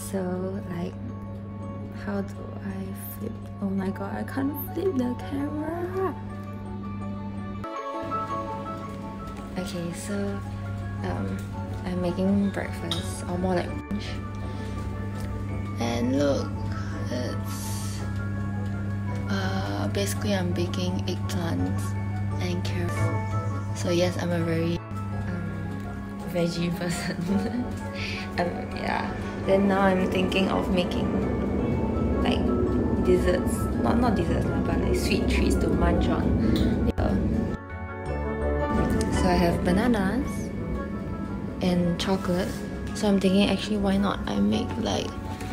So like, how do I flip? Oh my god, I can't flip the camera. Okay, so I'm making breakfast, or more like lunch. And look, it's basically I'm baking eggplants and carrots. So yes, I'm a very veggie person. Yeah. Then now I'm thinking of making like desserts, not desserts but like sweet treats to munch on. So I have bananas and chocolate. So I'm thinking, actually, why not I make like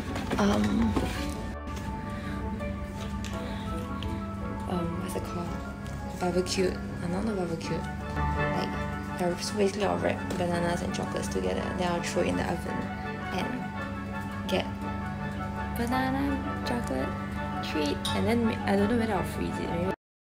what's it called? Barbecued. Not barbecued. Like, so basically I'll wrap bananas and chocolates together, then I'll throw it in the oven and get banana chocolate treat, and then I don't know whether I'll freeze it. Maybe.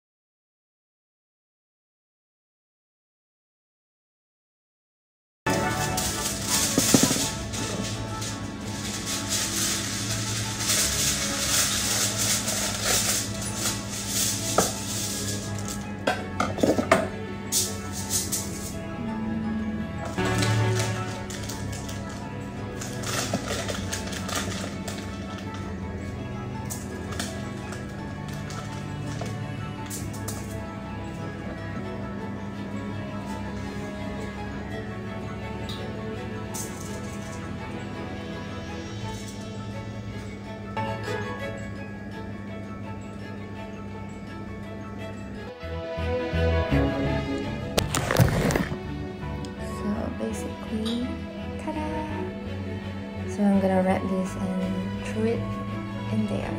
Basically, ta-da! So I'm gonna wrap this and throw it in there.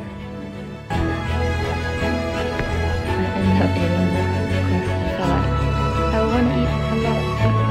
I end up eating that because I feel like I want to eat a lot of food.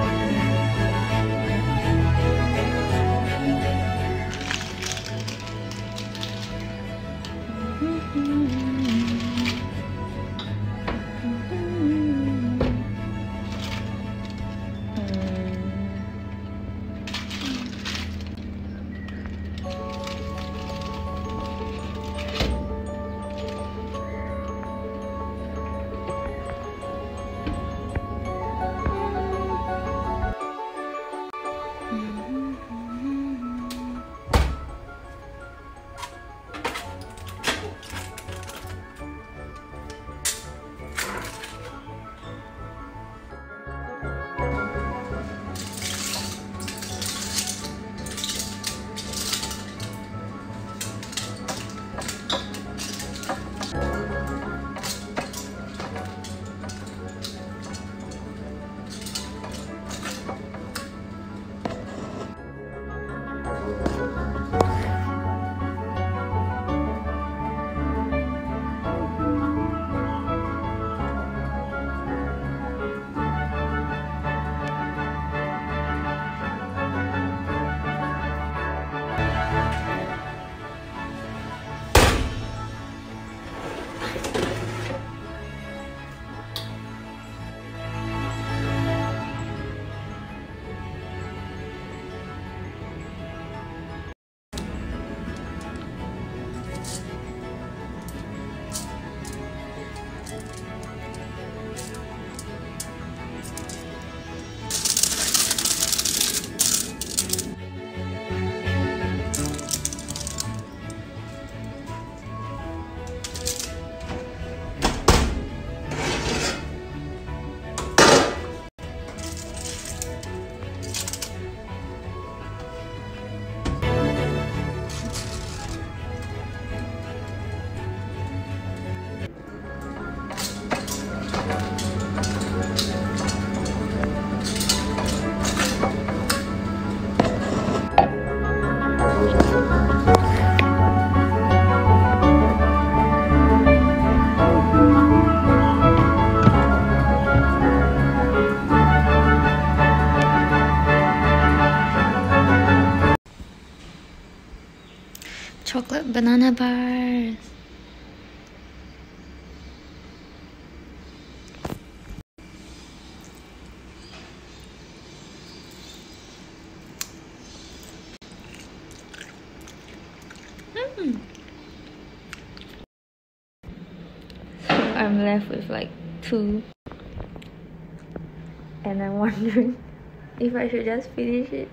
Chocolate banana bars. I'm left with like 2, and I'm wondering if I should just finish it.